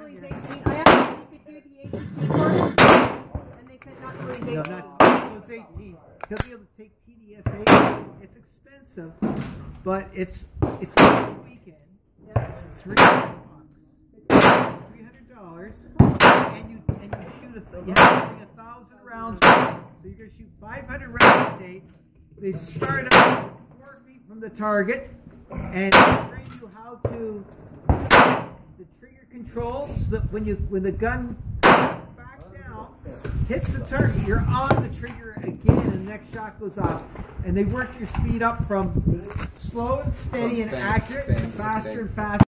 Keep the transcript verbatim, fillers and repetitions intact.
till he's eighteen. I asked him if he could do the eighteen course, and they said not till he's eighteen. No, not till he's eighteen. He'll be able to take T D S A. It's expensive, but it's it's a weekend. Yeah. It's three hundred bucks. Three hundred dollars, and you and you shoot a you have to bring a thousand rounds. So you're gonna shoot five hundred rounds a day. They start out four feet from the target, and they train you how to the trigger controls. So that when you when the gun back down hits the target, you're on the trigger again, and the next shot goes off. And they work your speed up from slow and steady and accurate and faster and faster.